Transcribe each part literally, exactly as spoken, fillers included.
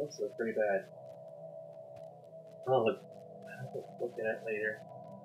This looks pretty bad. Oh, look. I'll have to look at it later.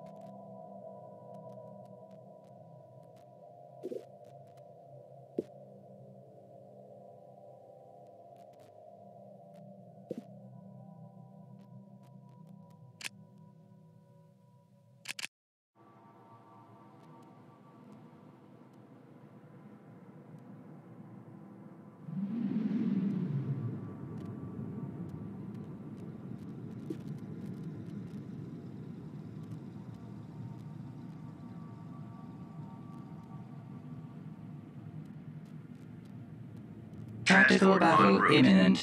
Tactical battle imminent.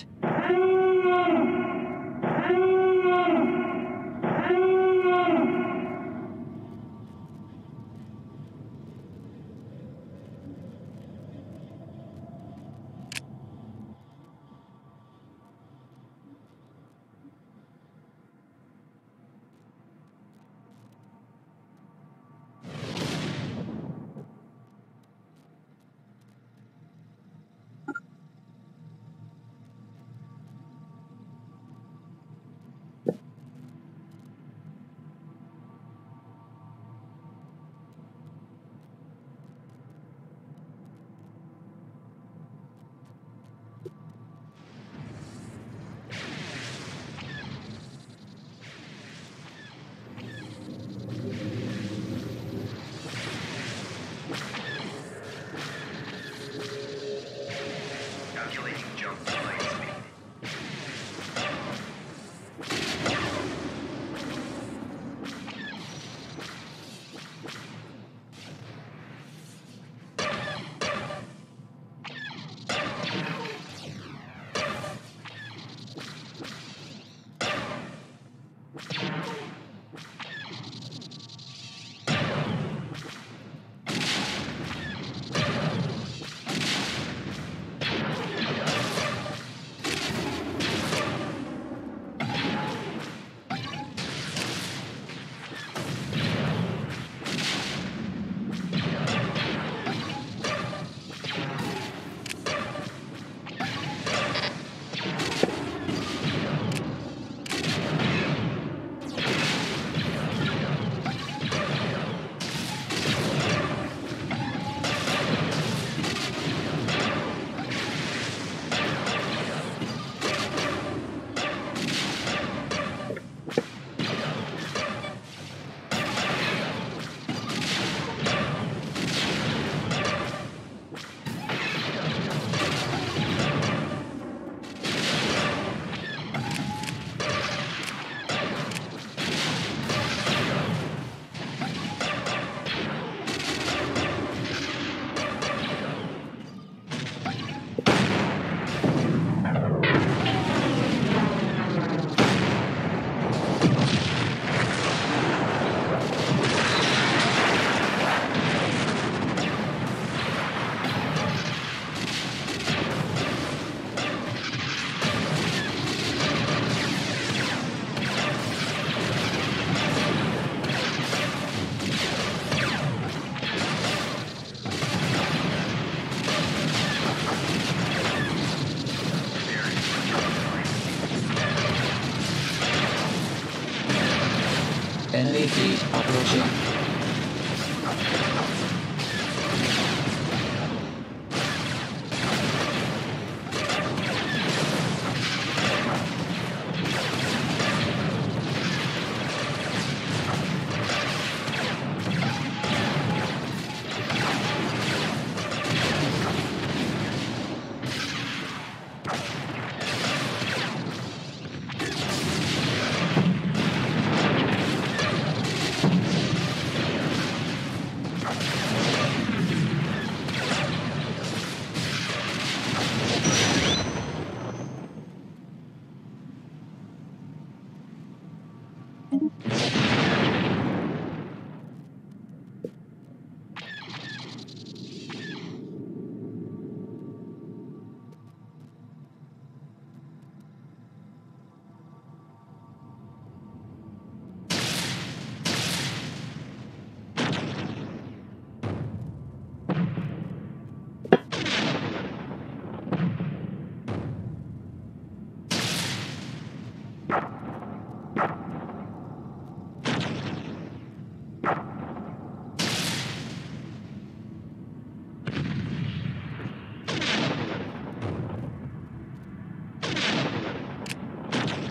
Enemy fleet approaching.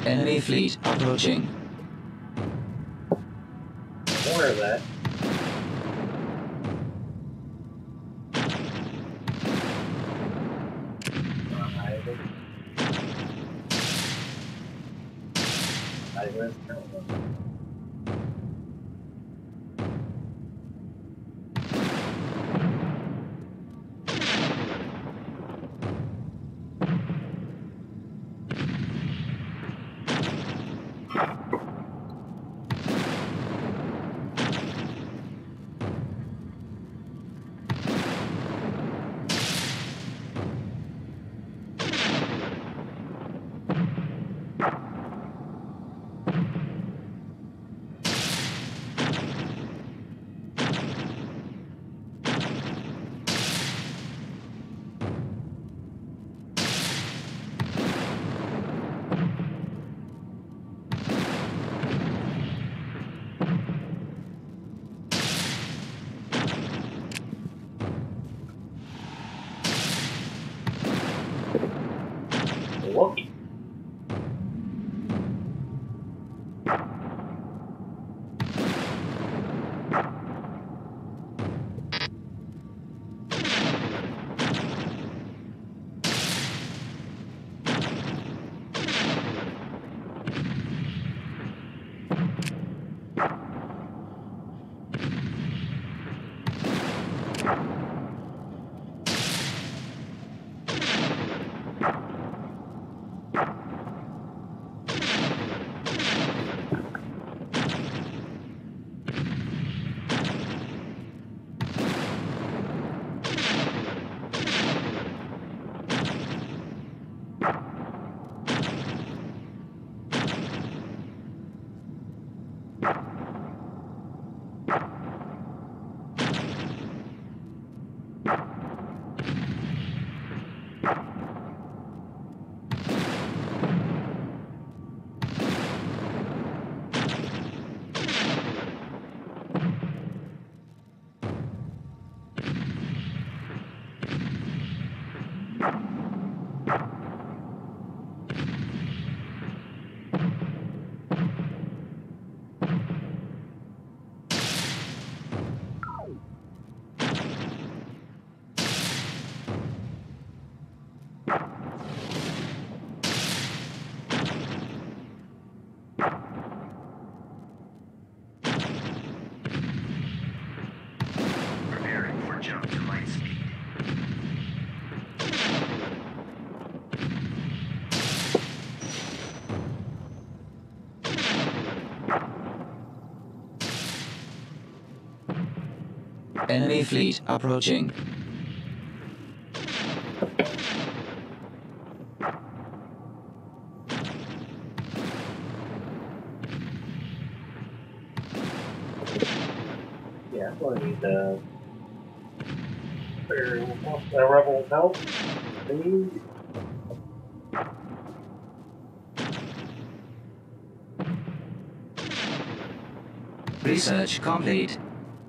Enemy fleet approaching. I'm aware of that. Isaac. Isaac. Milwaukee. Preparing for jump to light speed. Enemy fleet approaching. Yeah, I'm going to need the uh, rebel help. Please. Research complete.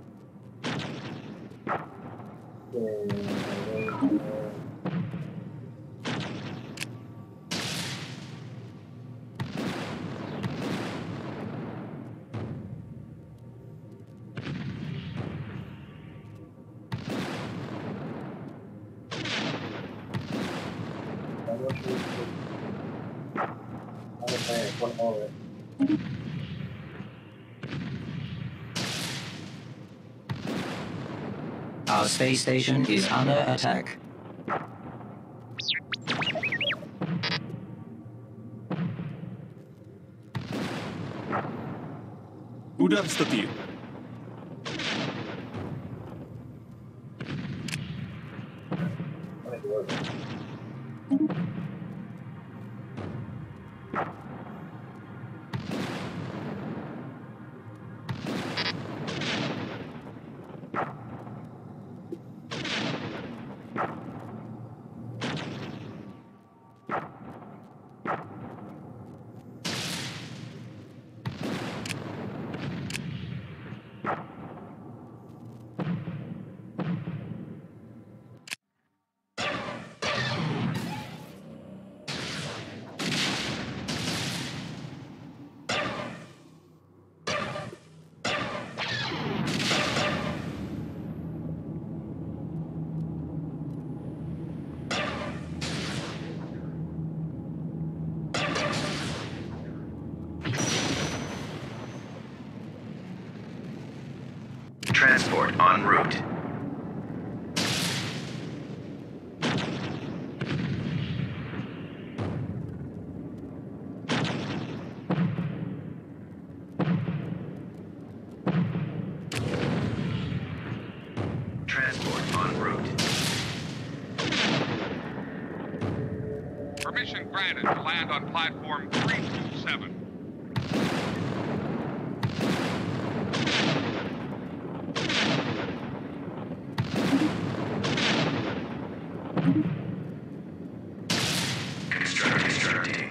Our space station is under attack. Удар статьи. Transport en route. Transport en route. Permission granted to land on platform three two seven. Construct, constructing.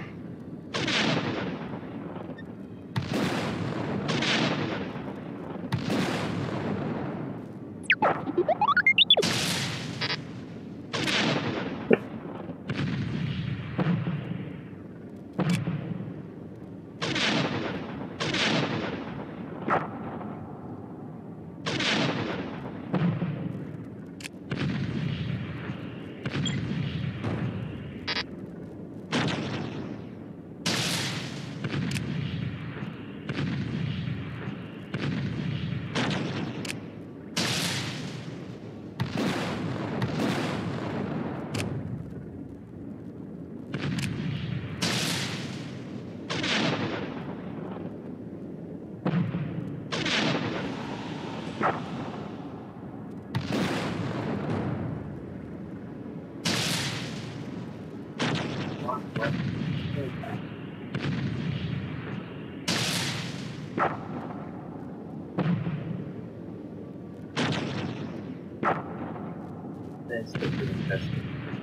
That's pretty interesting.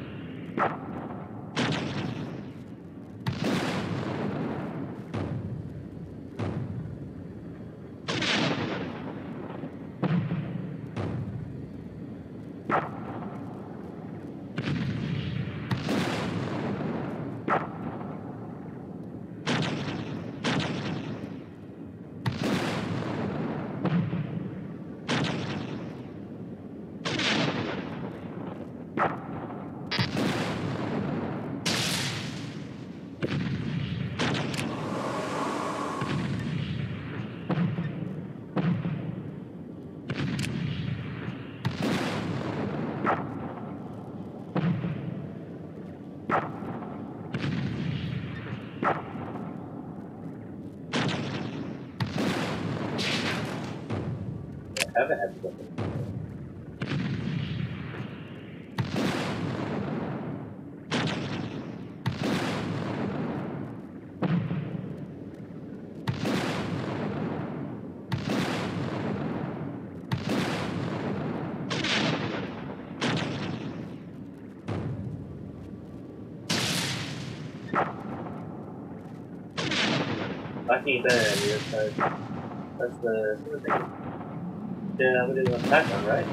I haven't had to look at it. Lucky there, because that's the sort of thing. Yeah, we did on that one, right?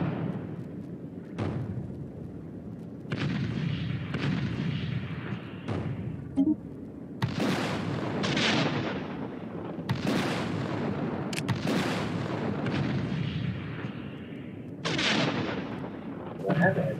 What happened?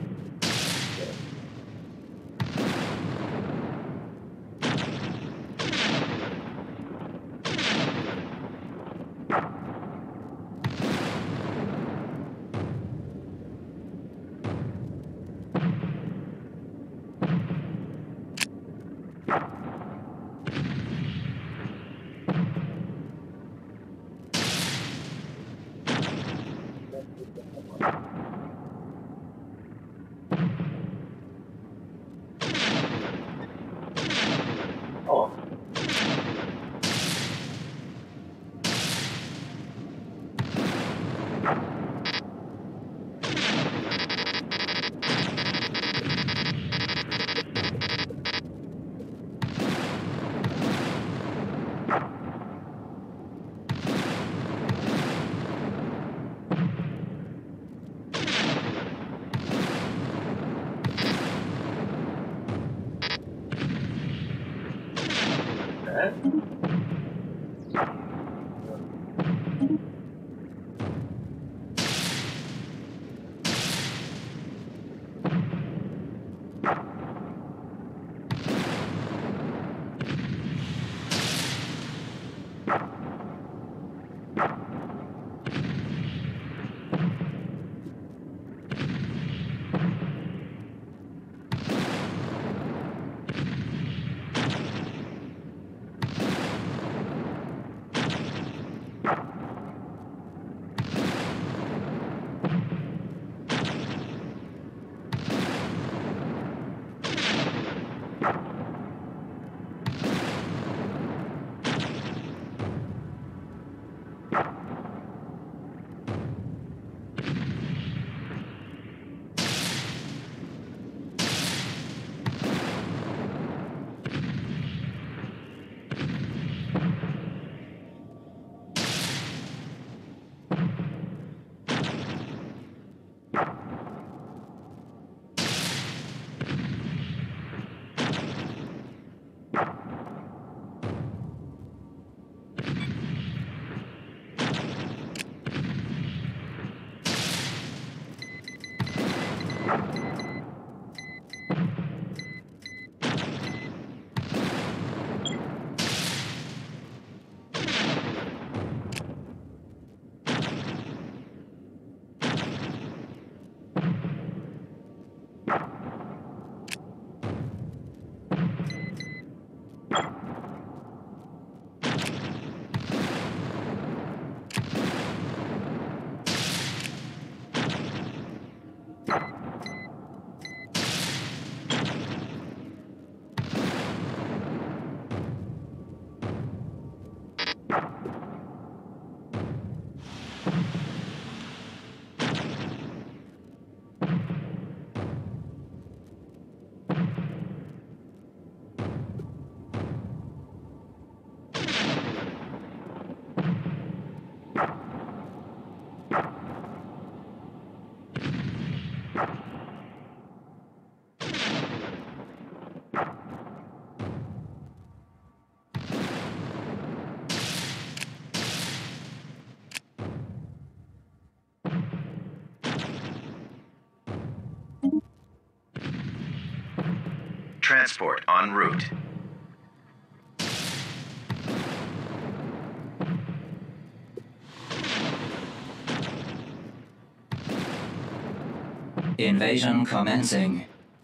Transport en route. Invasion commencing.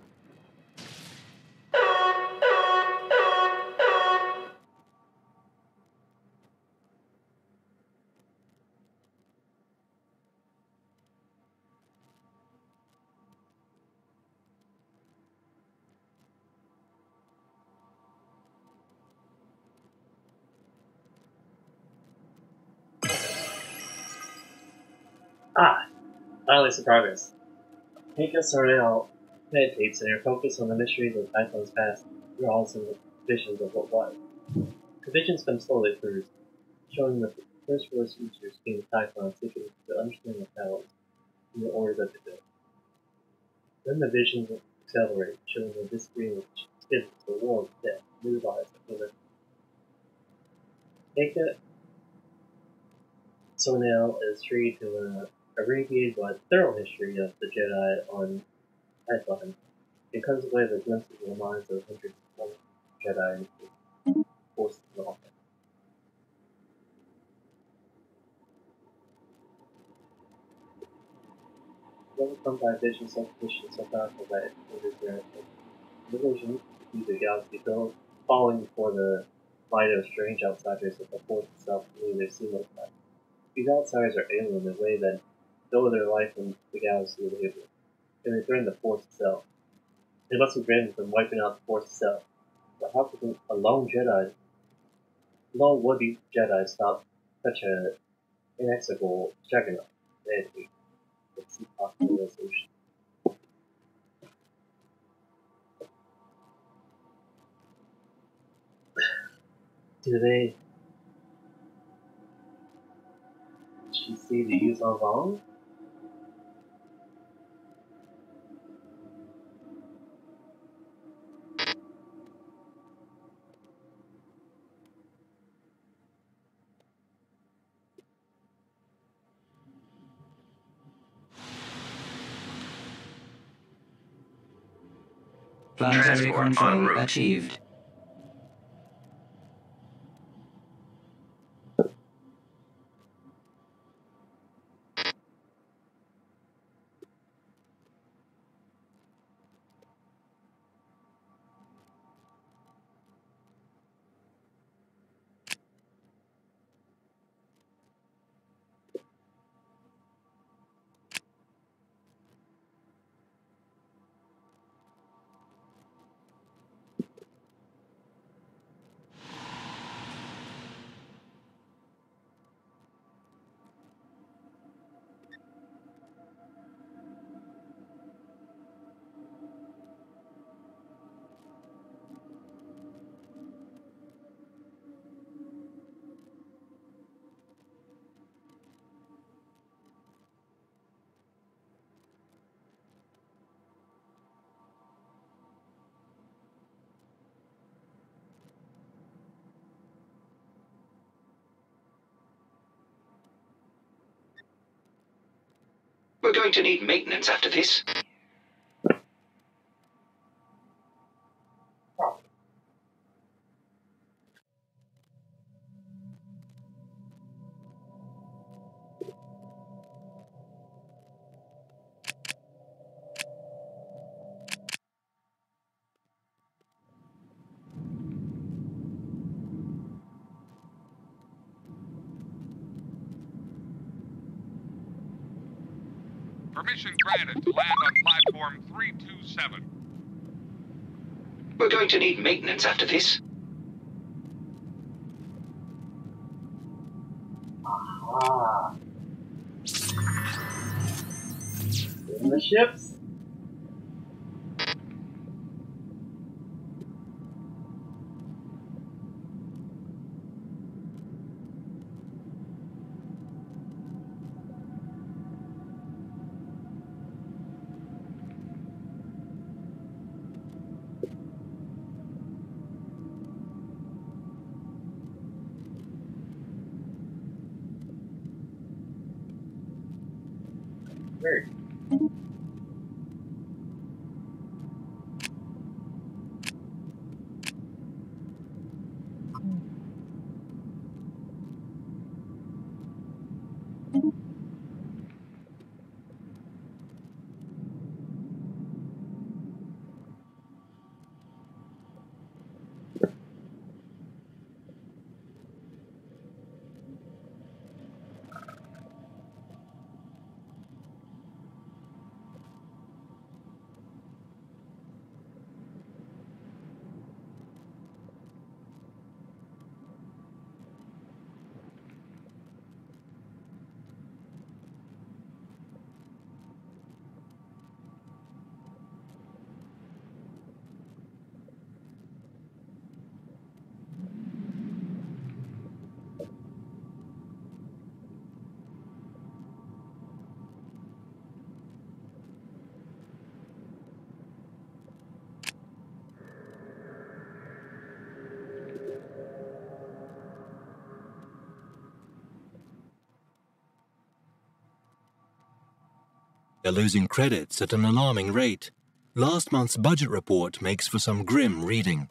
Ah, finally some progress. Pinkas are now meditates and are focused on the mysteries of Typhon's past. Through all some visions of what was. The visions come slowly at first, showing the first voice features being Typhon seeking to understand the powers and the orders of the day. Then the visions accelerate, showing the disagreement which schisms, the war of death, new lives of the Pinka so now is free to uh, abbreviate but thorough history of the Jedi on Typhon. It comes away with glimpses of the minds of hundreds of Jedi and forces and all that. Overcome by vision, self-sufficient, so powerful that it hinders their the vision to the galaxy built, falling before the light of strange outsiders of the force itself believe they see most life. These outsiders are alien in a way that no other life in the galaxy would be able to, and they threaten the force itself. They must be prevented from wiping out the force itself. But how could a lone Jedi, lone would-be Jedi stop such an inexorable juggernaut? They let's see possible resolution. Do they? Did she see the Yuuzhan Vong? Planetary Transport en control route. achieved. We're going to need maintenance after this. Permission granted to land on platform three two seven. We're going to need maintenance after this. Ah. In the ships? Very. They're losing credits at an alarming rate. Last month's budget report makes for some grim reading.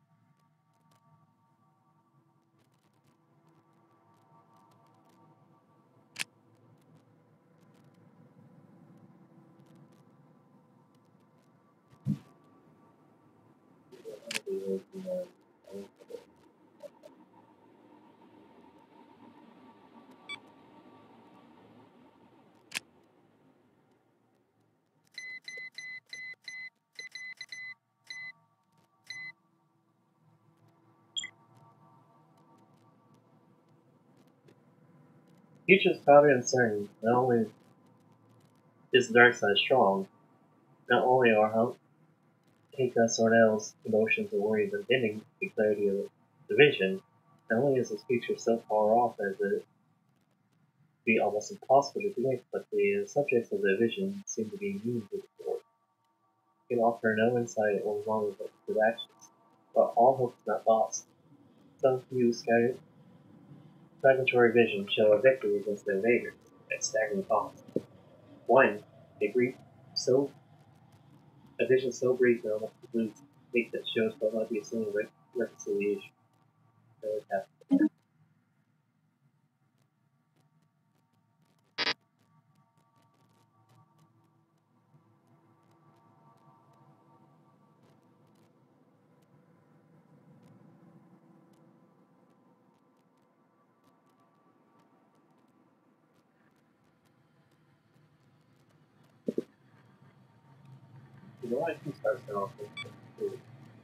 Future is clouded and uncertain. Not only is the dark side strong, not only are how Keika Sornell's emotions and worries impending the clarity of the vision, not only is his future so far off as it be almost impossible to predict, but the subjects of the vision seem to be immune to the force. He can offer no insight or knowledge of his actions, but all hope is not lost. Some few scattered fragmentary visions show a victory against the invaders at staggering cost. One, a brief, so a vision so brief that almost concludes fate that shows what might be a single re- reconciliation. You know, I can start off with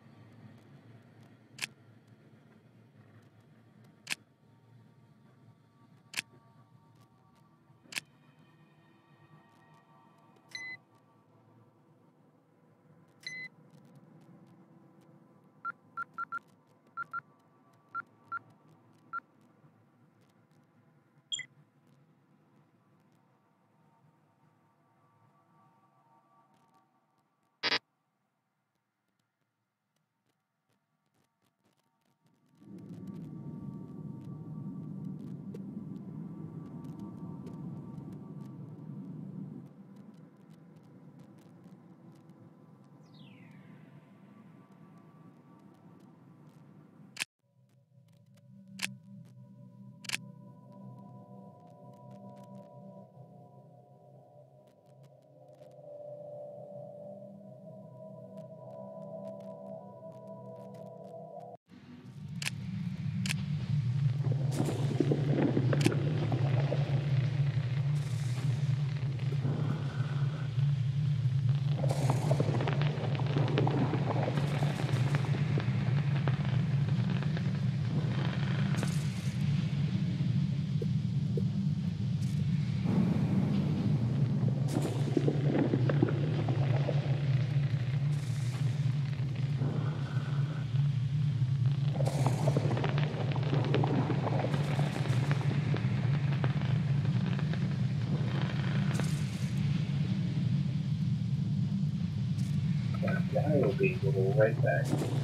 I will be we'll right back.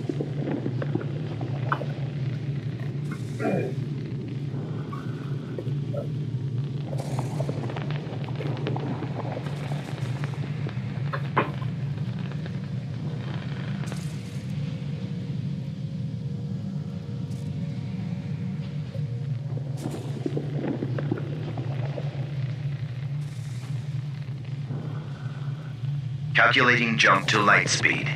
Calculating jump to light speed.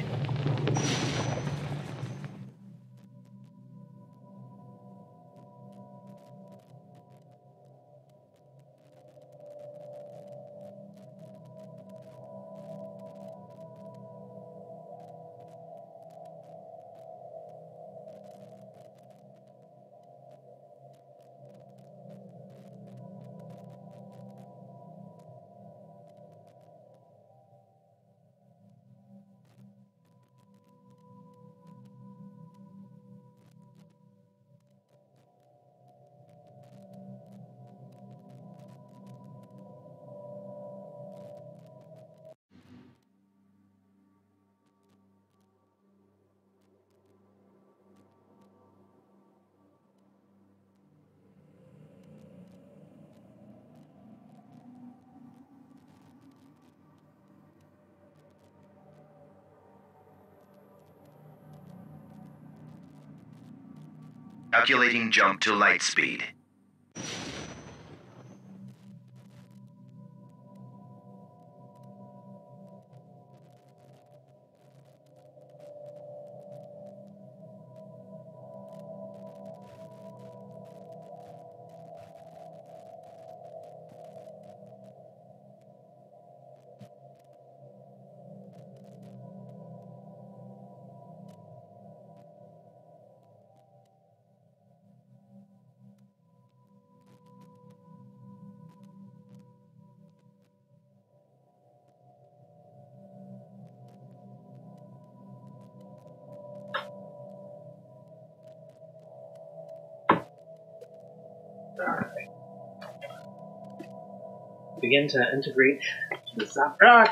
Calculating jump to light speed. Alright. Begin to integrate the soft rock.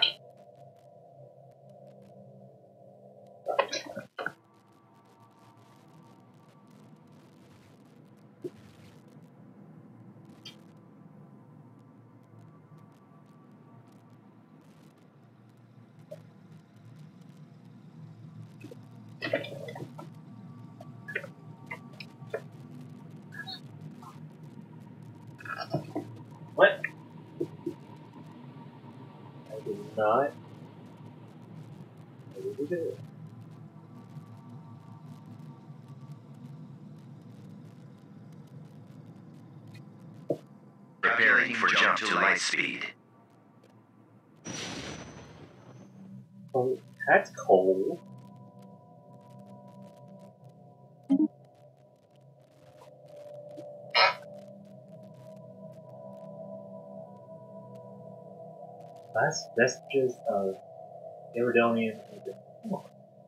What? I did not. I did it. Preparing for jump to light speed. Oh, that's cold. Last vestiges of Iridonian. Oh.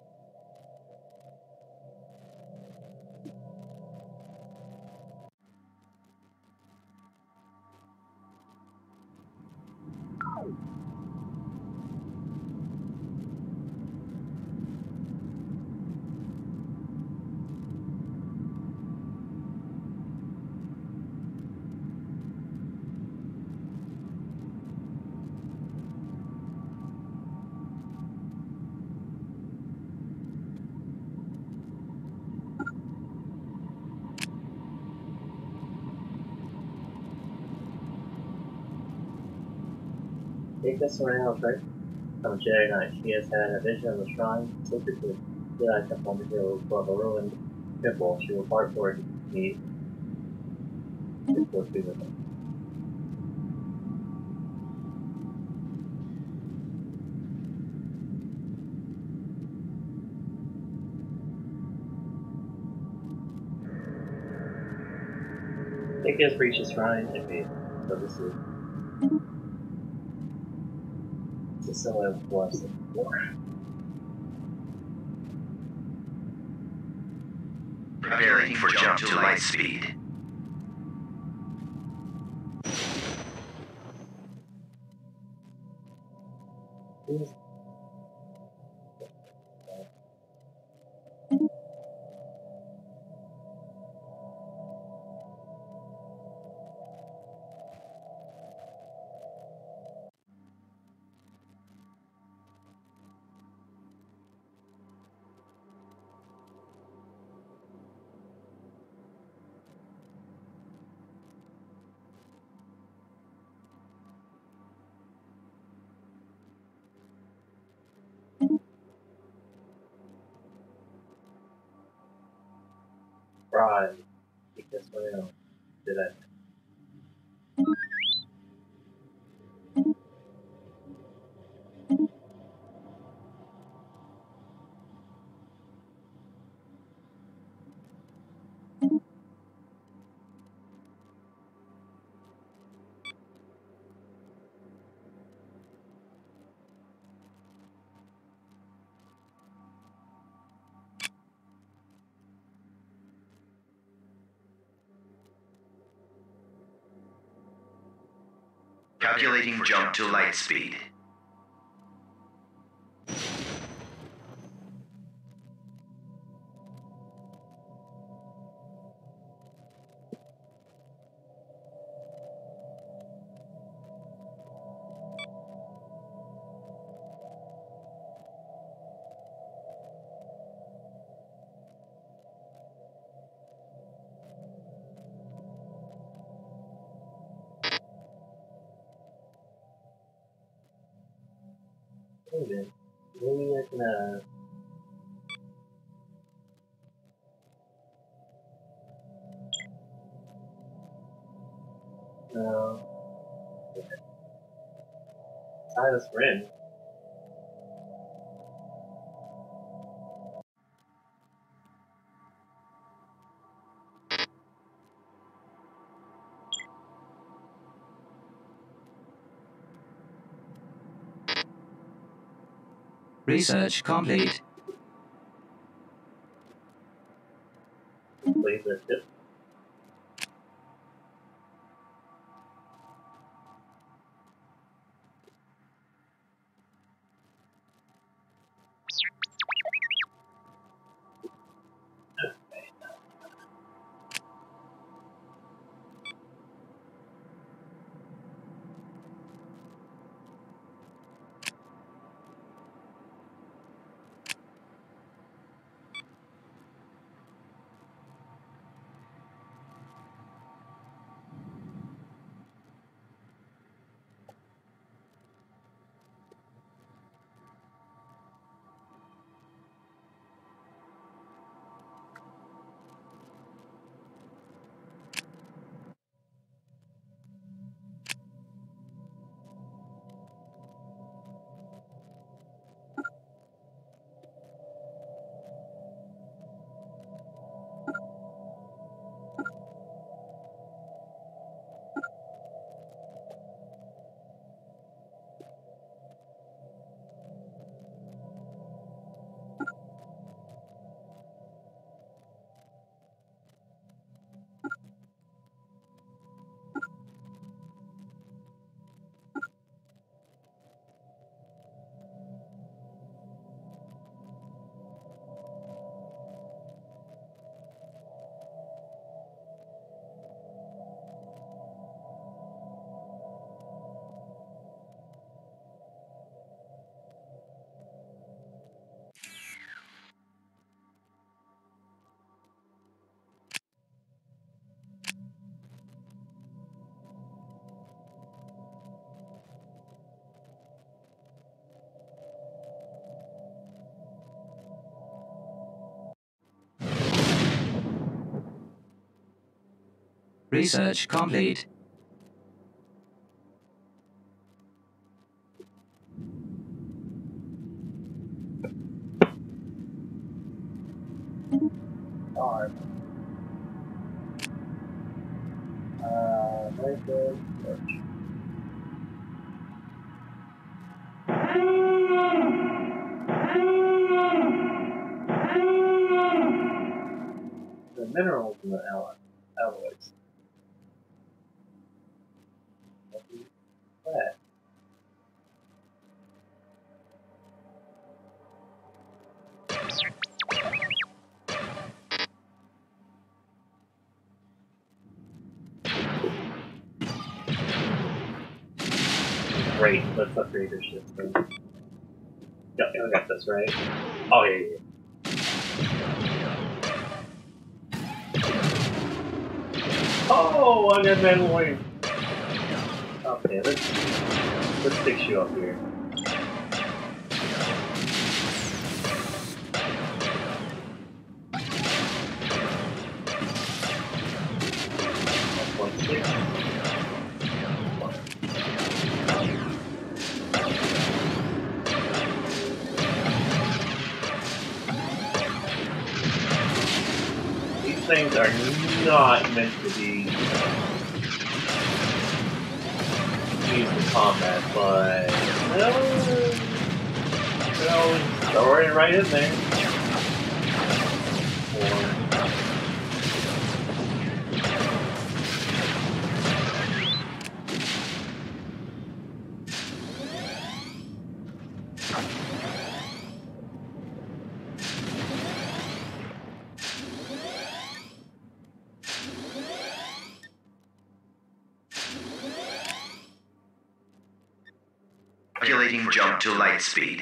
Take us around, right? I'm a Jedi Knight. She has had a vision of the shrine sacred to the Jedi Temple on the hill above a ruined temple. She will part for me. Before two of them. Take us reach the shrine and me. So this is the similar was before. Preparing for jump to light speed. Please. Right. Take this around. Did I? Calculating jump to light speed. Wait a minute. Maybe I can, uh... No. Silas Rin. Research complete. Please lift it. Research complete. Alright. Uh, very good. The minerals in the alloy, alloys. What is that? Great, let's upgrade this shit. So. Yeah, I got this, right? Oh, yeah, yeah, yeah. Oh, I got that one. Okay, let's, let's fix you up here. one point six. Things are not meant to be used in combat, but well, well, throw it right in there. Or, Calculating jump to light speed.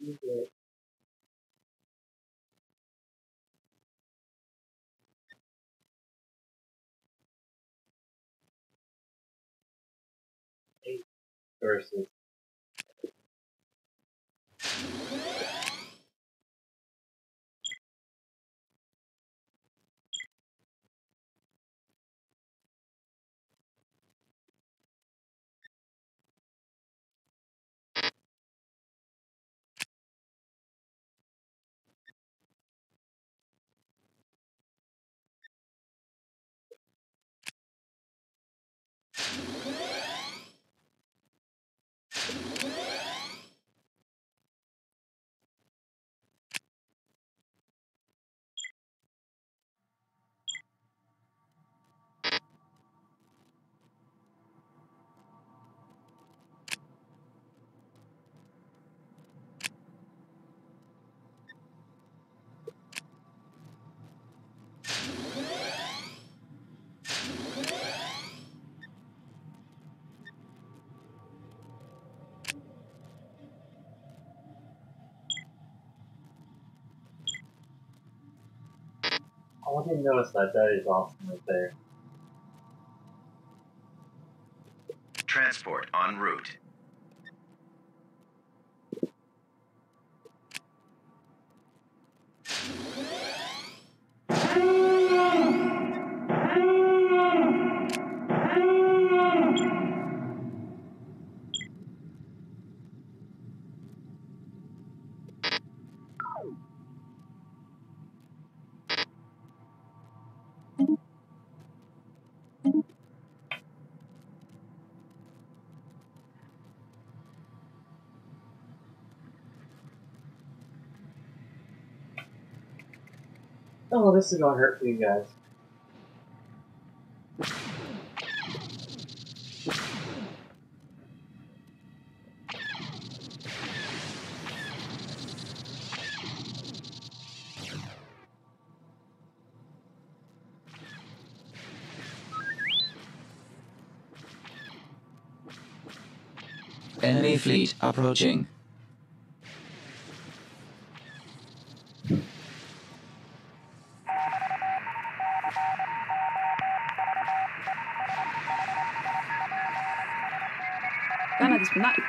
Okay. Eight versus. Oh, I didn't notice that. That is awesome right there. Transport en route. Oh, this is gonna hurt for you guys. Enemy fleet approaching. Gana di spuntare.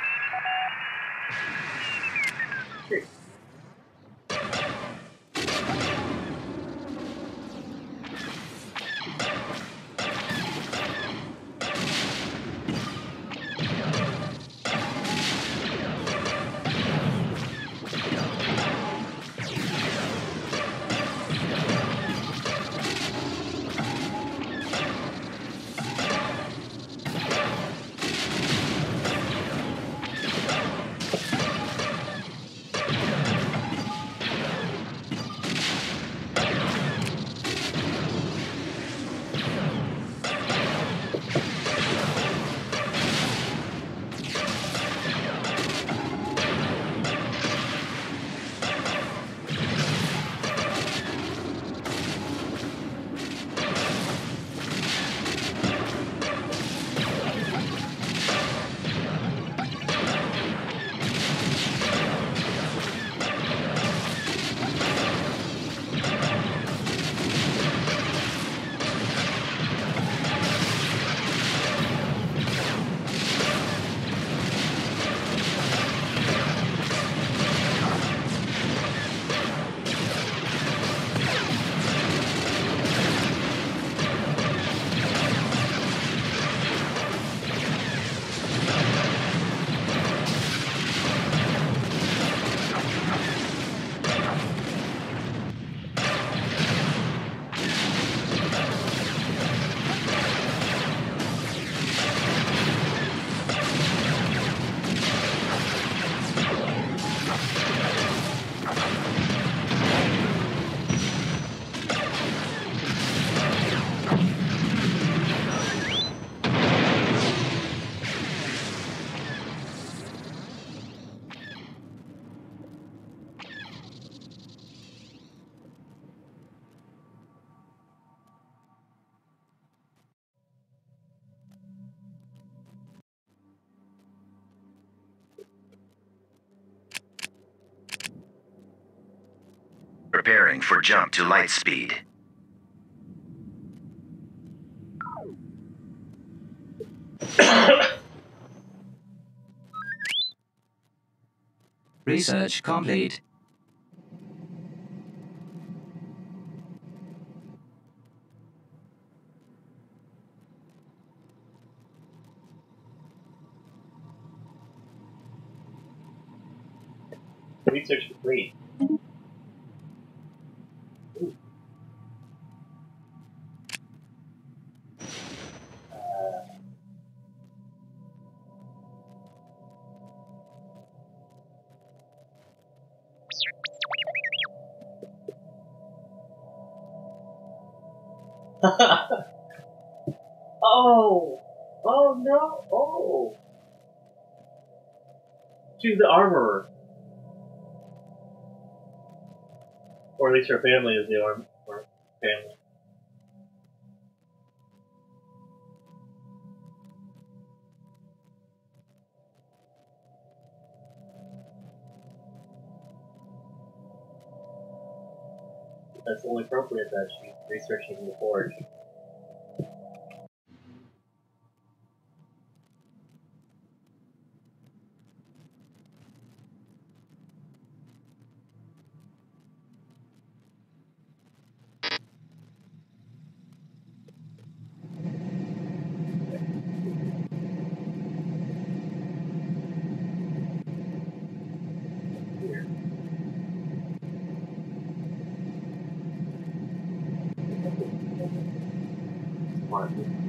Preparing for jump to light speed. Research complete. Research complete. Ooh. Uh, oh! Oh no! Oh! She's the armorer. Or at least her family is the arm or family. That's only appropriate that she's researching the forge. Here. Smart.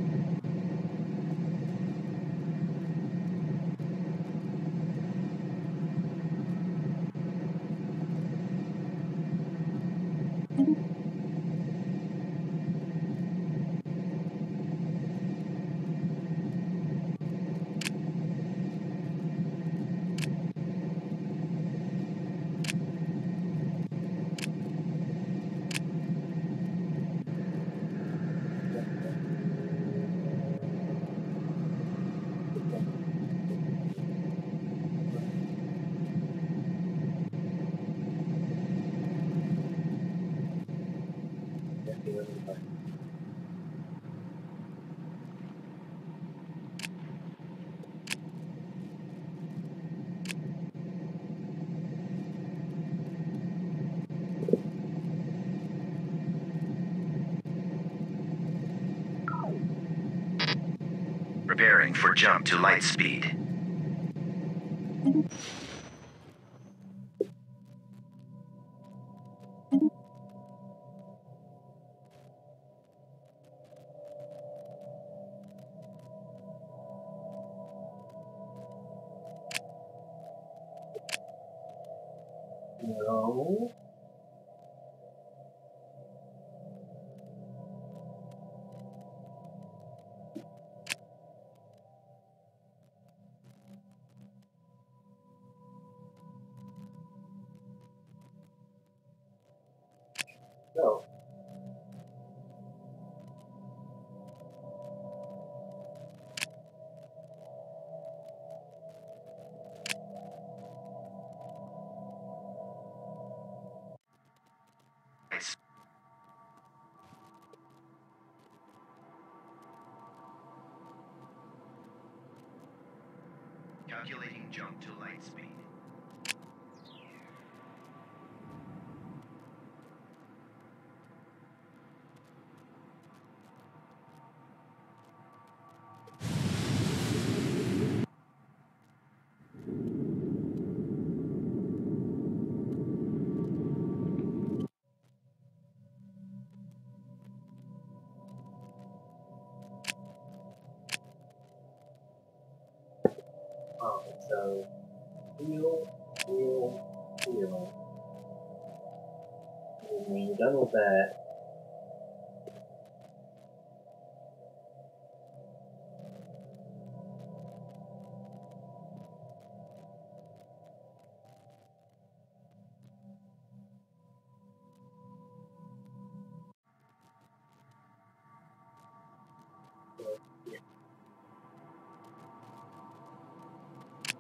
Preparing for jump to light speed. No. No. Nice. Calculating jump to light speed. Oh, so heal, heal, heal. And when you're done with that,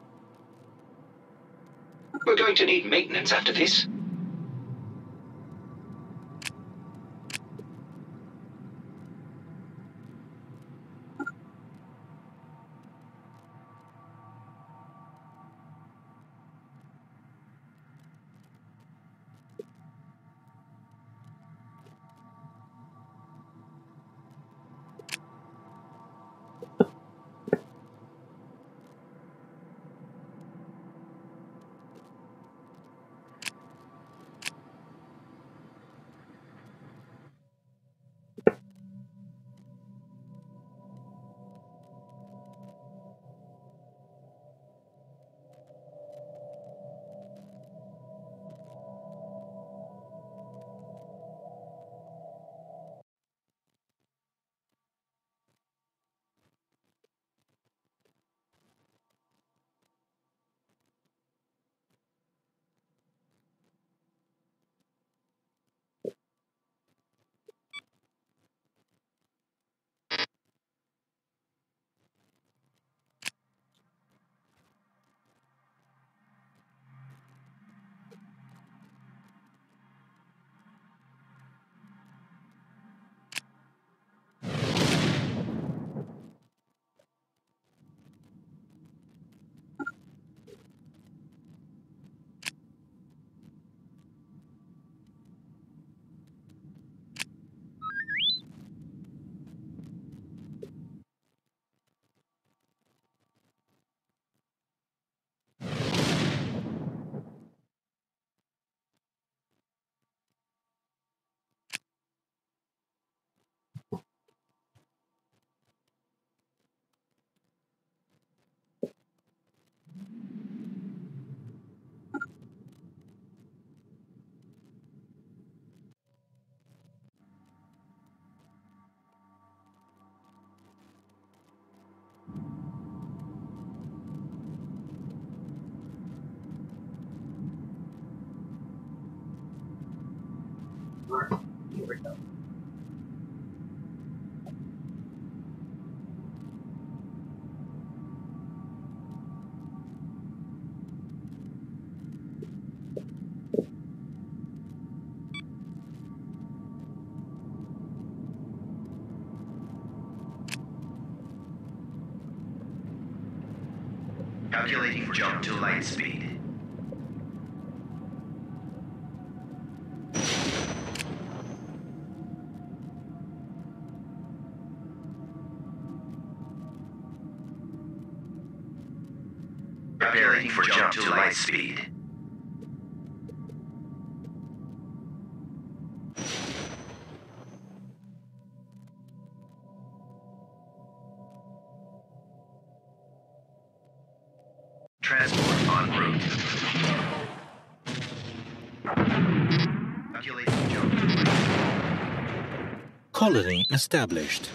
We're going to need maintenance after this. Alright, here we go. Calculating jump to light speed. Preparing for jump to light speed. Transport en route. Calculating jump to light speed. Colony established.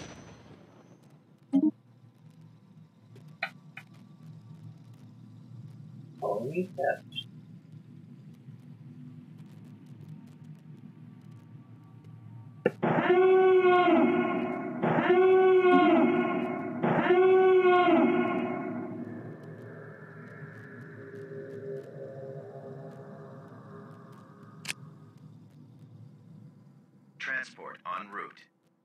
Colony established. Transport en route.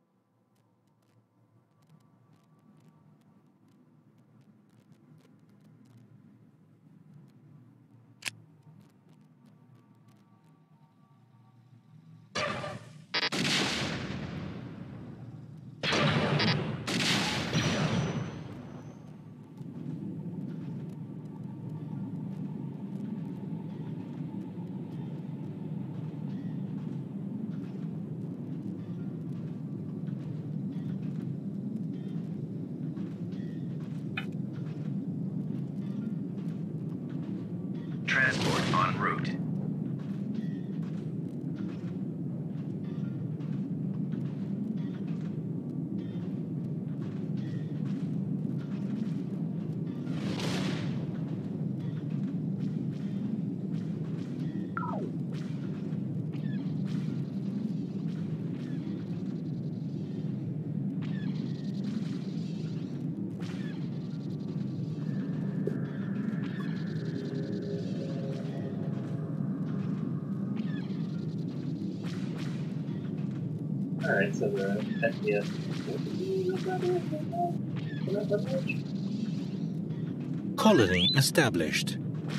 Transport en route. Alright, so the F P S. Colony established.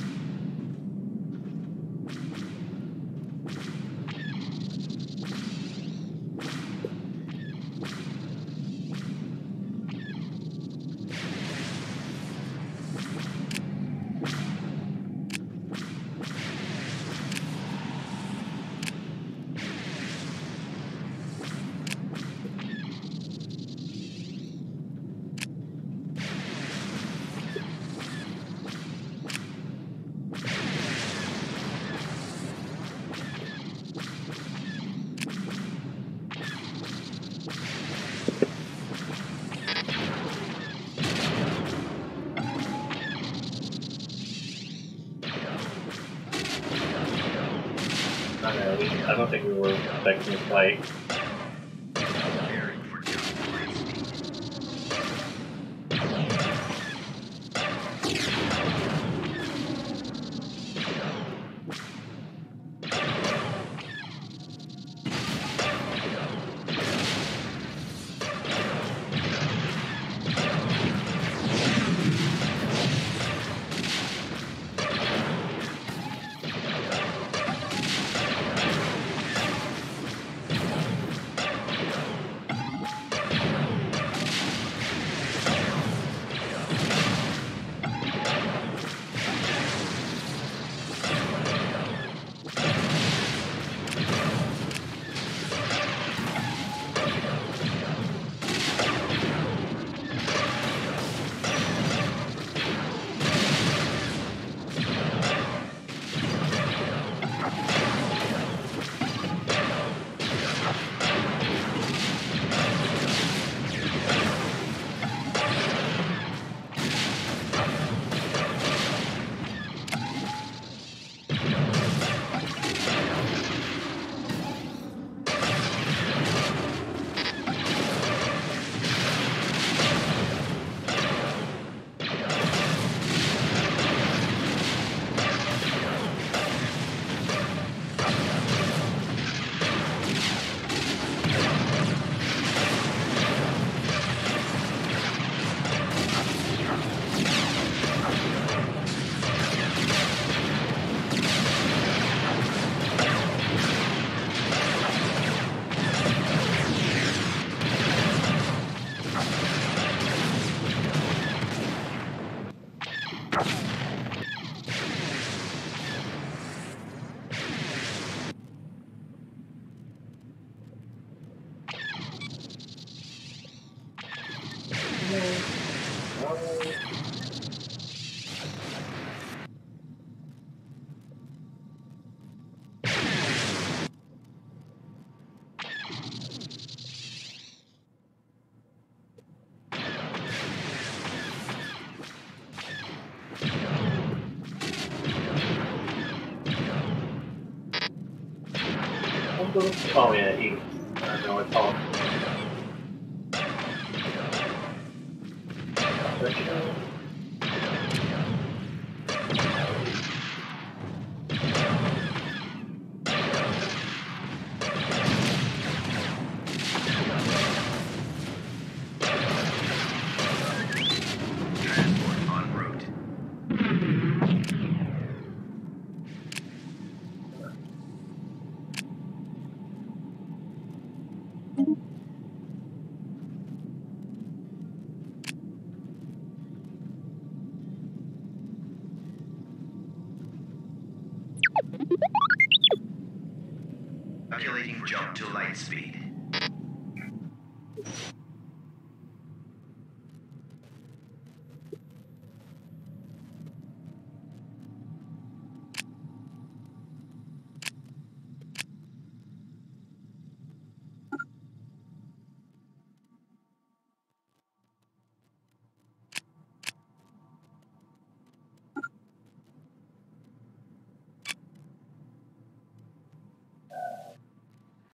I don't know, we- I don't think we were expecting a fight. Preparing for jump to light speed. Hospital? Oh yeah, Eagle. I know it's all. Transport en route. Calculating jump to light speed.